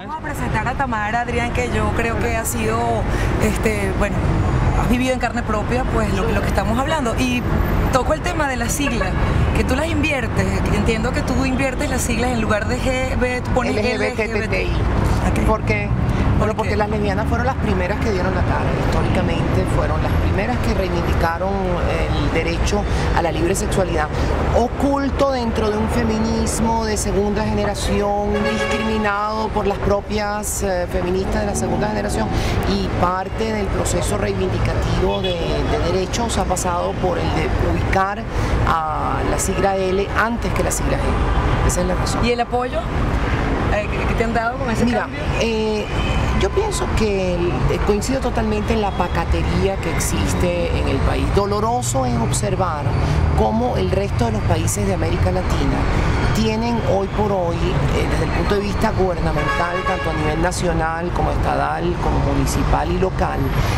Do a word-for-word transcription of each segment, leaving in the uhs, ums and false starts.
Vamos a presentar a Tamara, Adrián, que yo creo que ha sido, este, bueno, has vivido en carne propia, pues lo, lo que estamos hablando. Y toco el tema de las siglas, que tú las inviertes. Entiendo que tú inviertes las siglas en lugar de G B, tú pones L G B T I. Okay. ¿Por qué? Bueno, porque las lesbianas fueron las primeras que dieron la cara, históricamente fueron las primeras que reivindicaron el derecho a la libre sexualidad, oculto dentro de un feminismo de segunda generación, discriminado por las propias eh, feministas de la segunda generación, y parte del proceso reivindicativo de, de derechos ha pasado por el de ubicar a la sigla L antes que la sigla G. Esa es la razón. ¿Y el apoyo eh, que te han dado con ese Mira, cambio? Eh, Yo pienso que el, coincido totalmente en la pacatería que existe en el país. Doloroso es observar cómo el resto de los países de América Latina tienen hoy por hoy, eh, desde el punto de vista gubernamental, tanto a nivel nacional como estatal, como municipal y local,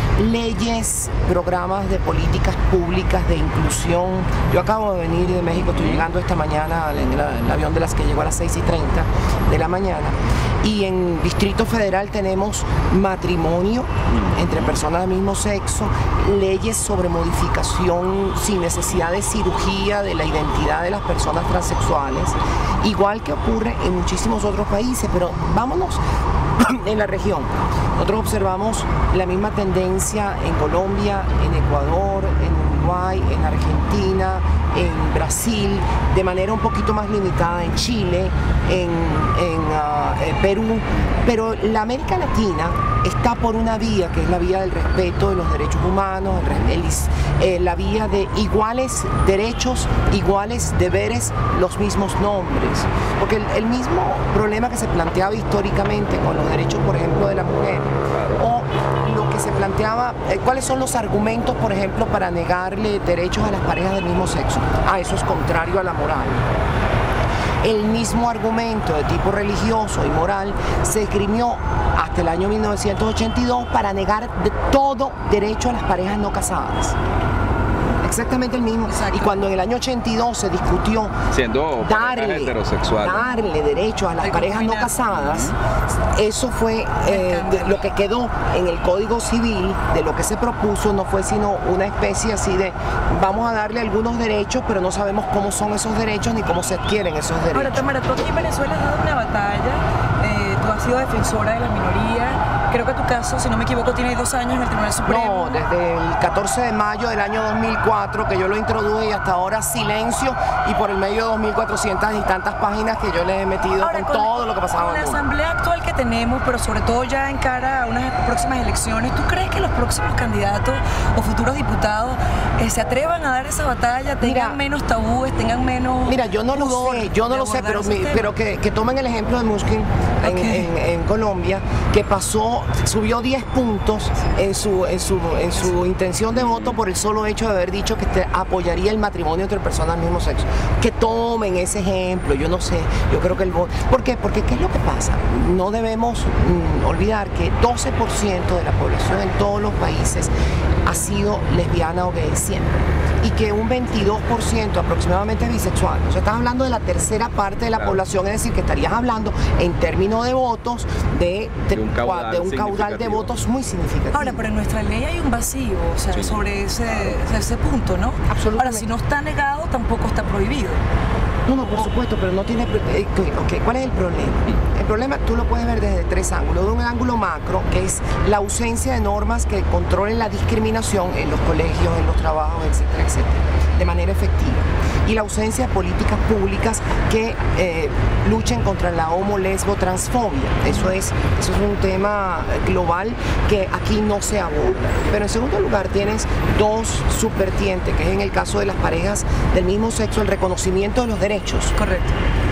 leyes, programas de políticas públicas de inclusión. Yo acabo de venir de México, estoy llegando esta mañana en el, el avión de las que llegó a las seis y treinta de la mañana, y en Distrito Federal tenemos matrimonio entre personas del mismo sexo, leyes sobre modificación sin necesidad de cirugía de la identidad de las personas transexuales, igual que ocurre en muchísimos otros países, pero vámonos en la región. Nosotros observamos la misma tendencia en Colombia, en Ecuador, en Uruguay, en Argentina, en Brasil, de manera un poquito más limitada en Chile, en, en uh, eh, Perú, pero la América Latina está por una vía que es la vía del respeto de los derechos humanos, el, el, eh, la vía de iguales derechos, iguales deberes, los mismos nombres, porque el, el mismo problema que se planteaba históricamente con los derechos, por ejemplo, de la mujer, o lo que se planteaba, eh, cuáles son los argumentos, por ejemplo, para negarle derechos a las parejas del mismo sexo. Ah, eso es contrario a la moral. El mismo argumento de tipo religioso y moral se esgrimió hasta el año mil novecientos ochenta y dos para negar de todo derecho a las parejas no casadas. Exactamente el mismo. Exacto. Y cuando en el año ochenta y dos se discutió siendo darle, heterosexual, darle derecho a las parejas no casadas, eso fue eh, de, lo que quedó en el Código Civil. De lo que se propuso no fue sino una especie así de vamos a darle algunos derechos, pero no sabemos cómo son esos derechos ni cómo se adquieren esos derechos. Ahora, Tamara, tú aquí en Venezuela has dado una batalla, eh, tú has sido defensora de la minoría. Creo que tu caso, si no me equivoco, tiene dos años en el Tribunal Supremo. No, desde el catorce de mayo del año dos mil cuatro que yo lo introduje, y hasta ahora silencio, y por el medio de dos mil cuatrocientas y tantas páginas que yo le he metido ahora, con, con todo lo que pasaba. Con la asamblea actual que tenemos, pero sobre todo ya en cara a unas próximas elecciones, ¿tú crees que los próximos candidatos o futuros diputados eh, se atrevan a dar esa batalla, tengan mira, menos tabúes, tengan menos... Mira, yo no lo sé, yo no lo sé, pero, mi, pero que, que tomen el ejemplo de Mushkin en, okay. en, en Colombia, que pasó, subió diez puntos en su, en, su, en su intención de voto por el solo hecho de haber dicho que te apoyaría el matrimonio entre personas del mismo sexo. Que tomen ese ejemplo, yo no sé, yo creo que el voto... ¿Por qué? Porque ¿qué es lo que pasa? No debemos mm, olvidar que doce por ciento de la población en todos los países ha sido lesbiana o gay siempre, y que un veintidós por ciento aproximadamente es bisexual. O sea, estás hablando de la tercera parte de la claro. población, es decir, que estarías hablando en términos de votos de, de, de un caudal, de un caudal de votos muy significativo. Ahora, pero en nuestra ley hay un vacío, o sea, sí. sobre ese, ese punto, ¿no? Absolutamente. Ahora, si no está negado, tampoco está prohibido. No, no, por supuesto, pero no tiene... Okay, okay. ¿Cuál es el problema? El problema tú lo puedes ver desde tres ángulos. De un ángulo macro, que es la ausencia de normas que controlen la discriminación en los colegios, en los trabajos, etcétera, etcétera, de manera efectiva. Y la ausencia de políticas públicas que eh, luchen contra la homo, lesbo, transfobia. Eso es, eso es un tema global que aquí no se aborda. Pero en segundo lugar tienes dos subvertientes, que es en el caso de las parejas del mismo sexo, el reconocimiento de los derechos. Correcto.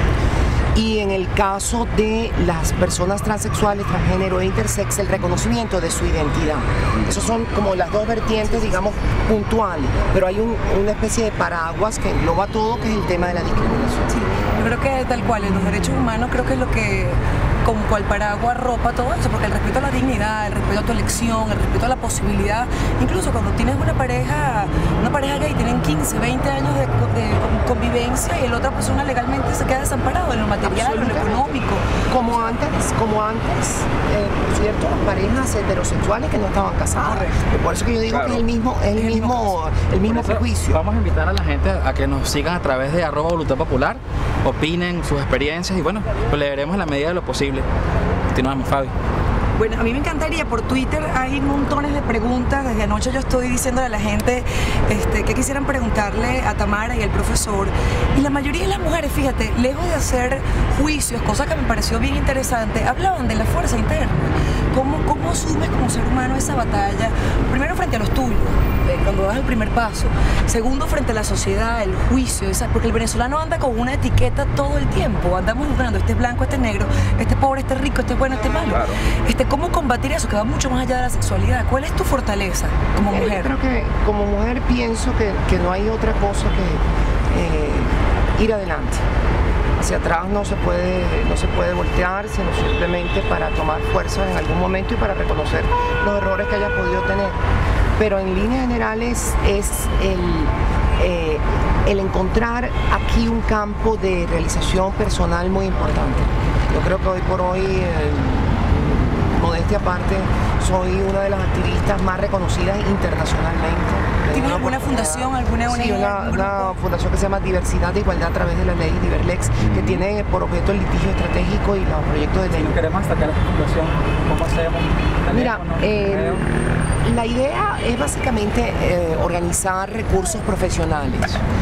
Y en el caso de las personas transexuales, transgénero e intersex, el reconocimiento de su identidad. Esas son como las dos vertientes, digamos, puntuales, pero hay un, una especie de paraguas que engloba todo, que es el tema de la discriminación. Sí, yo creo que tal cual, en los derechos humanos creo que es lo que como cual paraguas arropa todo eso, porque el respeto a la dignidad, el respeto a tu elección, el respeto a la posibilidad, incluso cuando tienes una pareja, una pareja gay, tienen quince, veinte años de, de convivencia y la otra persona legalmente se queda desamparado en lo material, en lo económico. Como antes, como antes, eh, por cierto, parejas heterosexuales que no estaban casadas. Correcto. Por eso que yo digo claro. que es el mismo, es el, el mismo, mismo el mismo prejuicio. Vamos a invitar a la gente a que nos sigan a través de arroba voluntad popular, opinen sus experiencias y bueno, pues leeremos en la medida de lo posible. Continuamos, Fabi. Bueno, a mí me encantaría, por Twitter hay montones de preguntas, desde anoche yo estoy diciéndole a la gente este, que quisieran preguntarle a Tamara y al profesor, y la mayoría de las mujeres, fíjate, lejos de hacer juicios, cosa que me pareció bien interesante, hablaban de la fuerza interna, cómo, cómo asumes como ser humano esa batalla, primero frente a los tuyos, cuando das el primer paso, segundo frente a la sociedad, el juicio, esa, porque el venezolano anda con una etiqueta todo el tiempo, andamos juzgando, este es blanco, este es negro, este es pobre, este es rico, este es bueno, este es malo. Claro. Este, ¿Cómo combatir eso que va mucho más allá de la sexualidad? ¿Cuál es tu fortaleza como mujer? Yo creo que como mujer pienso que, que no hay otra cosa que eh, ir adelante. Hacia atrás no se puede, no se puede voltear, sino simplemente para tomar fuerza en algún momento y para reconocer los errores que hayas podido tener. Pero en líneas generales es el, eh, el encontrar aquí un campo de realización personal muy importante. Yo creo que hoy por hoy, eh, modestia aparte, soy una de las activistas más reconocidas internacionalmente. ¿Tienes alguna fundación, alguna O N G? Sí, una, una fundación que se llama Diversidad de Igualdad a través de la ley Diverlex, mm. que tiene por objeto el litigio estratégico y los proyectos de ley. Si queremos destacar esta fundación, ¿cómo hacemos? Mira, eh, la idea es básicamente eh, organizar recursos profesionales,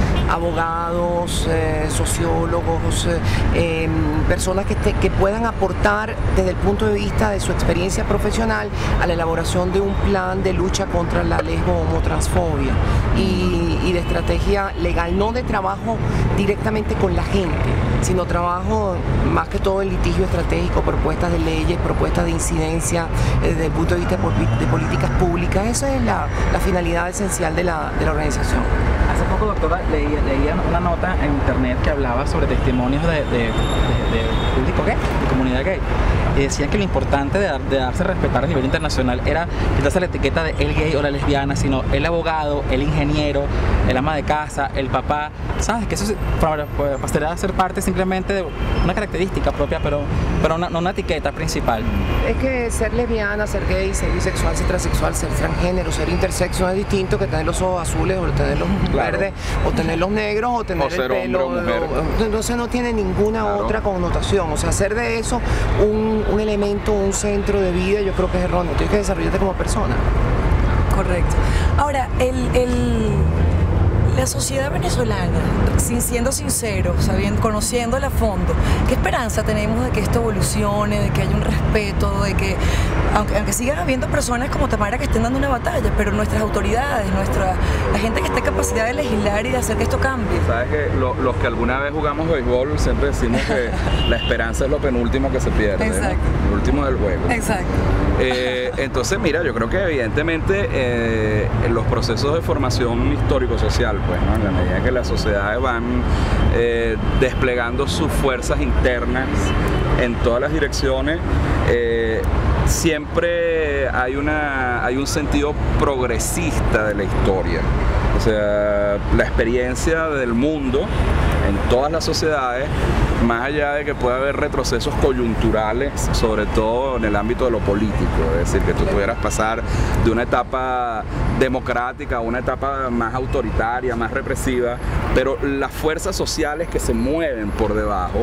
abogados, eh, sociólogos, eh, personas que, te, que puedan aportar desde el punto de vista de su experiencia profesional a la elaboración de un plan de lucha contra la lesbo-homotransfobia y, y de estrategia legal, no de trabajo directamente con la gente, sino trabajo más que todo en litigio estratégico, propuestas de leyes, propuestas de incidencia eh, desde el punto de vista de, de políticas públicas. Esa es la, la finalidad esencial de la, de la organización. Hace poco, doctora, leía, leía una nota en internet que hablaba sobre testimonios de, de, de, de público gay, de comunidad gay, y decían que lo importante de, dar, de darse a respetar a nivel internacional era quitarse la etiqueta de el gay o la lesbiana, sino el abogado, el ingeniero, el ama de casa, el papá, ¿sabes? Que eso para, para ser parte simplemente de una característica propia, pero, pero una, no una etiqueta principal. Es que ser lesbiana, ser gay, ser bisexual, ser transexual, ser transgénero, ser intersexo no es distinto que tener los ojos azules o tener los claro. verdes o tener los negros o tener o el pelo. Hombre o mujer. Entonces no tiene ninguna claro. otra connotación. O sea, hacer de eso un, un elemento, un centro de vida, yo creo que es erróneo. Tienes que desarrollarte como persona. Correcto. Ahora, el... el... la sociedad venezolana, sin siendo sinceros, sabiendo, conociéndola a fondo, ¿qué esperanza tenemos de que esto evolucione, de que haya un respeto, de que, aunque, aunque sigan habiendo personas como Tamara que estén dando una batalla, pero nuestras autoridades, nuestra, la gente que esté en capacidad de legislar y de hacer que esto cambie? Sabes que lo, los que alguna vez jugamos béisbol siempre decimos que la esperanza es lo penúltimo que se pierde, exacto. ¿no? El último del juego. Exacto. Eh, entonces, mira, yo creo que evidentemente eh, en los procesos de formación histórico-social, pues, ¿no? En la medida que las sociedades van eh, desplegando sus fuerzas internas en todas las direcciones, eh, siempre hay, una, hay un sentido progresista de la historia. O sea, la experiencia del mundo en todas las sociedades, más allá de que pueda haber retrocesos coyunturales, sobre todo en el ámbito de lo político, es decir, que tú pudieras pasar de una etapa democrática a una etapa más autoritaria, más represiva, pero las fuerzas sociales que se mueven por debajo,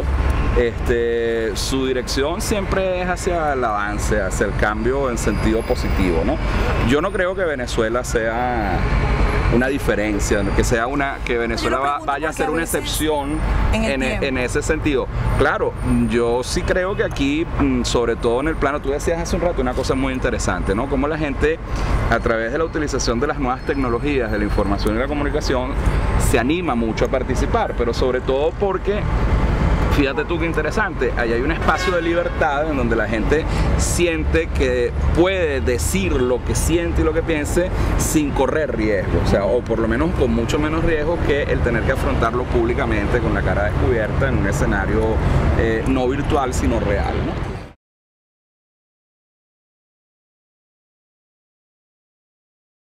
este, su dirección siempre es hacia el avance, hacia el cambio en sentido positivo, ¿no? Yo no creo que Venezuela sea una diferencia, que sea una que Venezuela va, vaya a ser una excepción en, en, en ese sentido. Claro, yo sí creo que aquí, sobre todo en el plano, tú decías hace un rato una cosa muy interesante, ¿no? Cómo la gente, a través de la utilización de las nuevas tecnologías, de la información y la comunicación, se anima mucho a participar, pero sobre todo porque fíjate tú qué interesante, ahí hay un espacio de libertad en donde la gente siente que puede decir lo que siente y lo que piense sin correr riesgo, o sea, o por lo menos con mucho menos riesgo que el tener que afrontarlo públicamente con la cara descubierta en un escenario eh, no virtual sino real, ¿no?